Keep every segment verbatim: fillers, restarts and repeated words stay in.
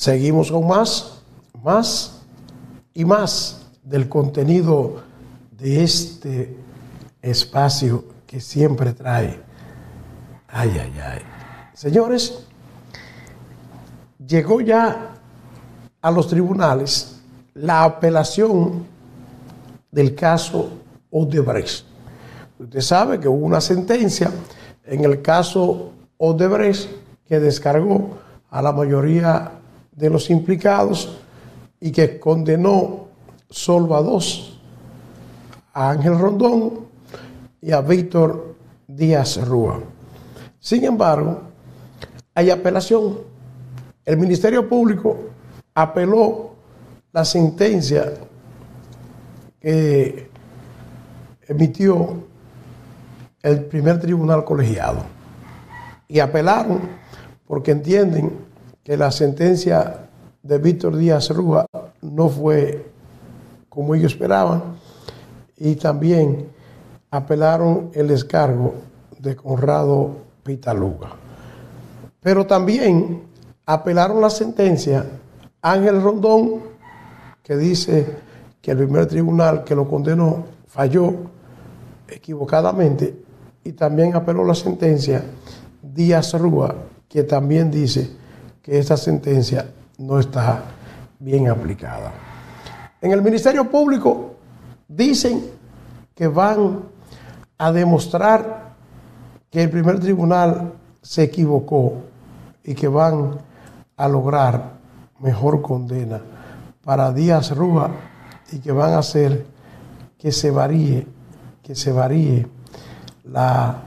Seguimos con más, más y más del contenido de este espacio que siempre trae. Ay, ay, ay. Señores, llegó ya a los tribunales la apelación del caso Odebrecht. Usted sabe que hubo una sentencia en el caso Odebrecht que descargó a la mayoría de los implicados y que condenó solo a dos, a Ángel Rondón y a Víctor Díaz Rúa. Sin embargo, hay apelación. El Ministerio Público apeló la sentencia que emitió el primer tribunal colegiado y apelaron porque entienden que la sentencia de Víctor Díaz Rúa no fue como ellos esperaban, y también apelaron el descargo de Conrado Pitaluga. Pero también apelaron la sentencia Ángel Rondón, que dice que el primer tribunal que lo condenó falló equivocadamente, y también apeló la sentencia Díaz Rúa, que también dice que esta sentencia no está bien aplicada. En el Ministerio Público dicen que van a demostrar que el primer tribunal se equivocó y que van a lograr mejor condena para Díaz Rúa y que van a hacer que se varíe, que se varíe la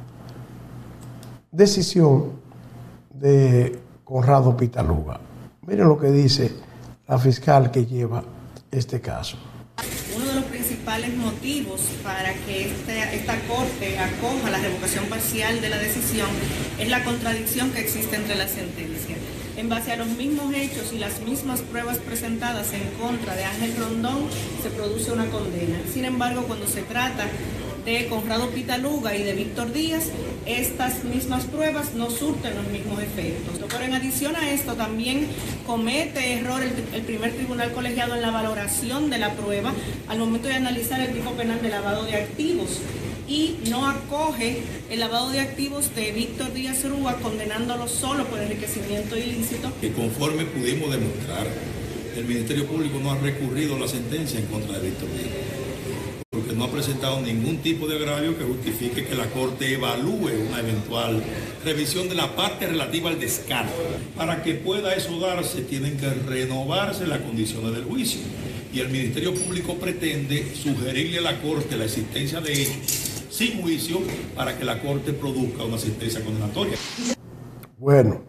decisión de Conrado Pitaluga. Miren lo que dice la fiscal que lleva este caso. Uno de los principales motivos para que este, esta Corte acoja la revocación parcial de la decisión es la contradicción que existe entre las sentencias. En base a los mismos hechos y las mismas pruebas presentadas en contra de Ángel Rondón, se produce una condena. Sin embargo, cuando se trata de Conrado Pitaluga y de Víctor Díaz, estas mismas pruebas no surten los mismos efectos. Pero en adición a esto, también comete error el, el primer tribunal colegiado en la valoración de la prueba al momento de analizar el tipo penal de lavado de activos, y no acoge el lavado de activos de Víctor Díaz Rúa, condenándolo solo por enriquecimiento ilícito. Que conforme pudimos demostrar, el Ministerio Público no ha recurrido a la sentencia en contra de Víctor Díaz, porque no ha presentado ningún tipo de agravio que justifique que la Corte evalúe una eventual revisión de la parte relativa al descargo. Para que pueda eso darse, tienen que renovarse las condiciones del juicio, y el Ministerio Público pretende sugerirle a la Corte la existencia de hechos sin juicio para que la Corte produzca una sentencia condenatoria. Bueno,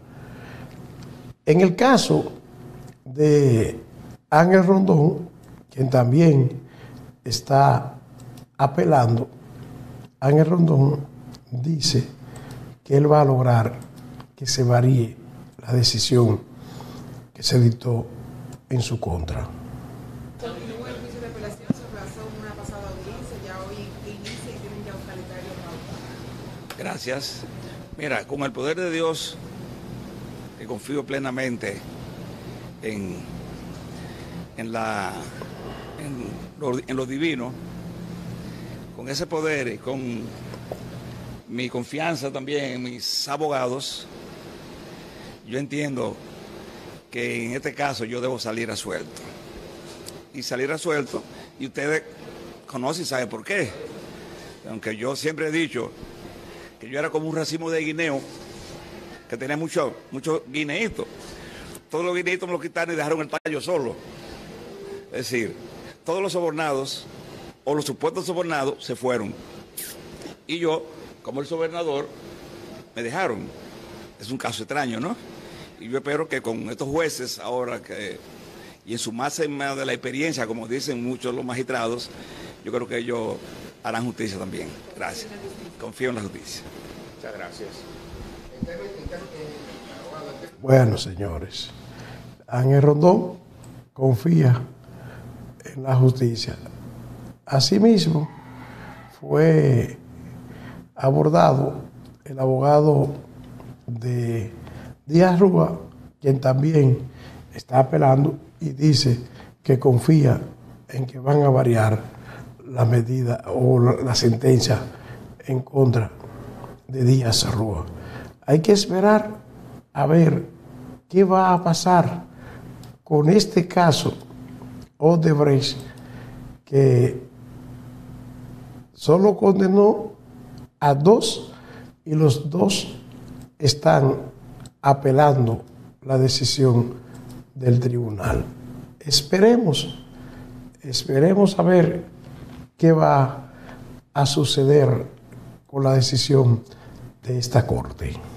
en el caso de Ángel Rondón, quien también está apelando, Ángel Rondón dice que él va a lograr que se varíe la decisión que se dictó en su contra. Continúa el juicio de apelación, se aplazó una pasada audiencia, ya hoy inicia y tienen ya un calendario pautado. Gracias. Mira, con el poder de Dios, que confío plenamente en, en, la, en, lo, en lo divino, con ese poder y con mi confianza también en mis abogados, yo entiendo que en este caso yo debo salir resuelto. Y salir resuelto, y ustedes conocen y saben por qué. Aunque yo siempre he dicho que yo era como un racimo de guineo, que tenía muchos mucho guineitos. Todos los guineitos me lo quitaron y dejaron el tallo solo. Es decir, todos los sobornados, o los supuestos sobornados, se fueron. Y yo, como el sobernador, me dejaron. Es un caso extraño, ¿no? Y yo espero que con estos jueces ahora, que, y en su máxima de la experiencia, como dicen muchos los magistrados, yo creo que ellos harán justicia también. Gracias. Confío en la justicia. Muchas gracias. Bueno, señores, Ángel Rondón confía en la justicia. Asimismo, fue abordado el abogado de Díaz Rúa, quien también está apelando y dice que confía en que van a variar la medida o la, la sentencia en contra de Díaz Rúa. Hay que esperar a ver qué va a pasar con este caso Odebrecht, que solo condenó a dos y los dos están apelando la decisión del tribunal. Esperemos, esperemos a ver qué va a suceder con la decisión de esta corte.